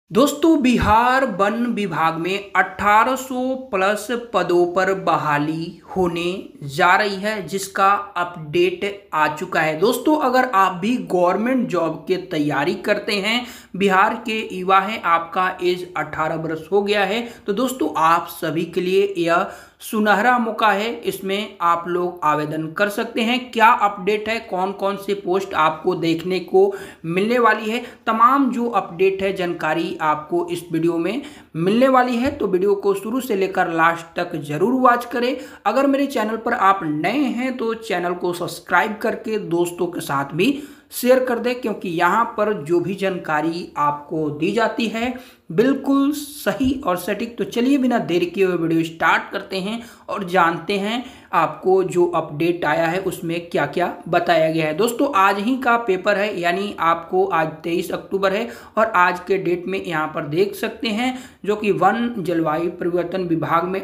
दोस्तों बिहार वन विभाग में 1800 प्लस पदों पर बहाली होने जा रही है, जिसका अपडेट आ चुका है। दोस्तों अगर आप भी गवर्नमेंट जॉब की तैयारी करते हैं, बिहार के युवा हैं, आपका एज 18 वर्ष हो गया है, तो दोस्तों आप सभी के लिए यह सुनहरा मौका है। इसमें आप लोग आवेदन कर सकते हैं। क्या अपडेट है, कौन कौन से पोस्ट आपको देखने को मिलने वाली है, तमाम जो अपडेट है जानकारी आपको इस वीडियो में मिलने वाली है। तो वीडियो को शुरू से लेकर लास्ट तक जरूर वॉच करें। अगर मेरे चैनल पर आप नए हैं तो चैनल को सब्सक्राइब करके दोस्तों के साथ भी शेयर कर दें, क्योंकि यहाँ पर जो भी जानकारी आपको दी जाती है बिल्कुल सही और सटीक। तो चलिए बिना देर किए हुए वीडियो स्टार्ट करते हैं और जानते हैं आपको जो अपडेट आया है उसमें क्या क्या बताया गया है। दोस्तों आज ही का पेपर है, यानी आपको आज 23 अक्टूबर है और आज के डेट में यहाँ पर देख सकते हैं जो कि वन जलवायु परिवर्तन विभाग में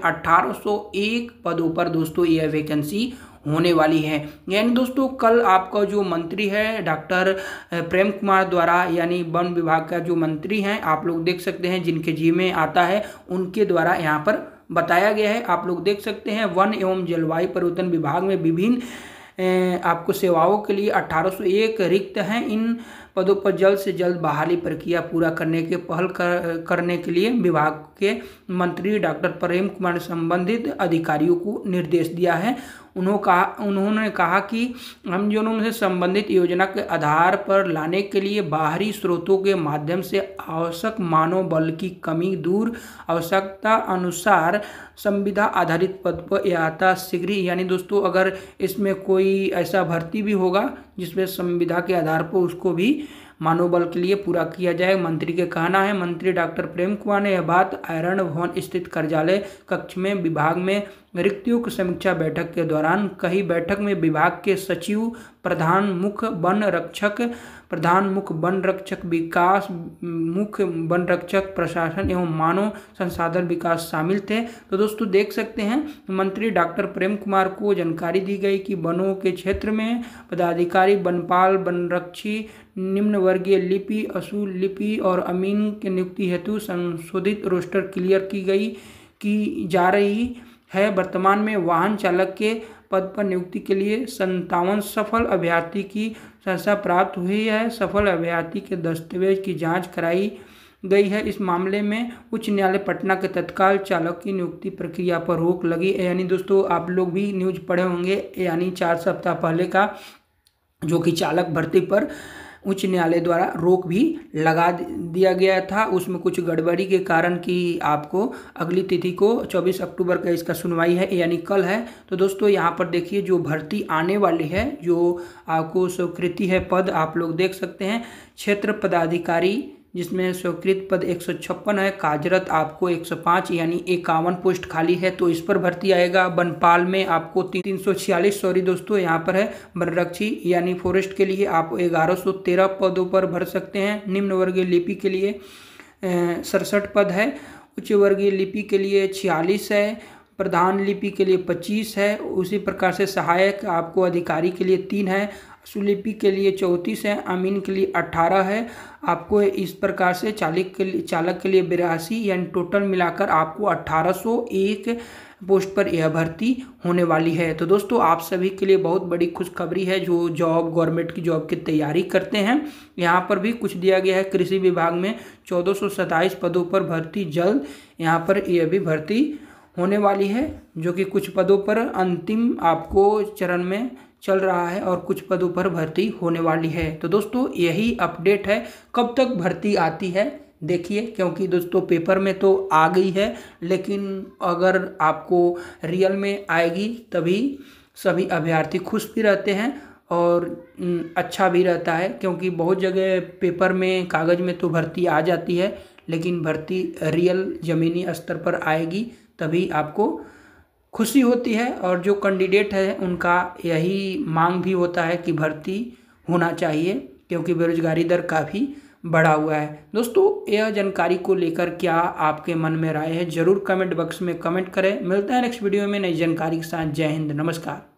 1801 पदों पर दोस्तों यह वैकेंसी होने वाली है। यानी दोस्तों कल आपका जो मंत्री है डॉक्टर प्रेम कुमार द्वारा, यानी वन विभाग का जो मंत्री हैं, आप लोग देख सकते हैं जिनके जी में आता है, उनके द्वारा यहाँ पर बताया गया है। आप लोग देख सकते हैं वन एवं जलवायु परिवर्तन विभाग में विभिन्न आपको सेवाओं के लिए 1801 रिक्त हैं। इन पदों पर जल्द से जल्द बहाली प्रक्रिया पूरा करने के पहल करने के लिए विभाग के मंत्री डॉक्टर प्रेम कुमार ने संबंधित अधिकारियों को निर्देश दिया है। उन्होंने कहा कि हम दोनों से संबंधित योजना के आधार पर लाने के लिए बाहरी स्रोतों के माध्यम से आवश्यक मानव बल की कमी दूर, आवश्यकता अनुसार संविदा आधारित पद पर यथाशीघ्र, यानी दोस्तों अगर इसमें कोई ऐसा भर्ती भी होगा जिसमें संविदा के आधार पर उसको भी मानव बल के लिए पूरा किया जाए, मंत्री के कहना है। मंत्री डॉक्टर प्रेम कुमार ने यह बात आयरन भवन स्थित कार्यालय कक्ष में विभाग में रिक्तियों की समीक्षा बैठक के दौरान कही। बैठक में विभाग के सचिव, प्रधान मुख्य वन रक्षक विकास, मुख्य वन रक्षक प्रशासन एवं मानव संसाधन विकास शामिल थे। तो दोस्तों देख सकते हैं मंत्री डॉक्टर प्रेम कुमार को जानकारी दी गई कि वनों के क्षेत्र में पदाधिकारी, वनपाल, वनरक्षी, निम्न वर्गीय लिपि, असूल लिपि और अमीन की नियुक्ति हेतु संशोधित रोस्टर क्लियर की जा रही है। वर्तमान में वाहन चालक के पद पर नियुक्ति के लिए 57 सफल अभ्यर्थी की संख्या प्राप्त हुई है। सफल अभ्यर्थी के दस्तावेज की जांच कराई गई है। इस मामले में उच्च न्यायालय पटना के तत्काल चालक की नियुक्ति प्रक्रिया पर रोक लगी। यानी दोस्तों आप लोग भी न्यूज पढ़े होंगे, यानी 4 सप्ताह पहले का, जो कि चालक भर्ती पर उच्च न्यायालय द्वारा रोक भी लगा दिया गया था। उसमें कुछ गड़बड़ी के कारण कि आपको अगली तिथि को 24 अक्टूबर का इसका सुनवाई है, यानी कल है। तो दोस्तों यहाँ पर देखिए जो भर्ती आने वाली है, जो आपको स्वीकृति है पद आप लोग देख सकते हैं। क्षेत्र पदाधिकारी जिसमें स्वीकृत पद 156 है, कार्यरत आपको 105 यानी 51 पोस्ट खाली है, तो इस पर भर्ती आएगा। वनपाल में आपको 346 सॉरी दोस्तों यहाँ पर है। वनरक्षी यानी फॉरेस्ट के लिए आप 1113 पदों पर भर सकते हैं। निम्न वर्गीय लिपि के लिए 67 पद है। उच्च वर्गीय लिपि के लिए 46 है। प्रधान लिपि के लिए 25 है। उसी प्रकार से सहायक आपको अधिकारी के लिए 3 है। सुलिपि के लिए 34 है। अमीन के लिए 18 है। आपको इस प्रकार से चालक के लिए 82, यानी टोटल मिलाकर आपको 1801 पोस्ट पर यह भर्ती होने वाली है। तो दोस्तों आप सभी के लिए बहुत बड़ी खुशखबरी है जो गवर्नमेंट की जॉब की तैयारी करते हैं। यहाँ पर भी कुछ दिया गया है। कृषि विभाग में 1427 पदों पर भर्ती जल्द यहाँ पर यह भी भर्ती होने वाली है, जो कि कुछ पदों पर अंतिम आपको चरण में चल रहा है और कुछ पदों पर भर्ती होने वाली है। तो दोस्तों यही अपडेट है। कब तक भर्ती आती है देखिए, क्योंकि दोस्तों पेपर में तो आ गई है, लेकिन अगर आपको रियल में आएगी तभी सभी अभ्यर्थी खुश भी रहते हैं और अच्छा भी रहता है, क्योंकि बहुत जगह पेपर में कागज़ में तो भर्ती आ जाती है, लेकिन भर्ती रियल ज़मीनी स्तर पर आएगी तभी आपको खुशी होती है। और जो कैंडिडेट है उनका यही मांग भी होता है कि भर्ती होना चाहिए, क्योंकि बेरोजगारी दर काफ़ी बढ़ा हुआ है। दोस्तों यह जानकारी को लेकर क्या आपके मन में राय है, ज़रूर कमेंट बॉक्स में कमेंट करें। मिलता है नेक्स्ट वीडियो में नई जानकारी के साथ। जय हिंद, नमस्कार।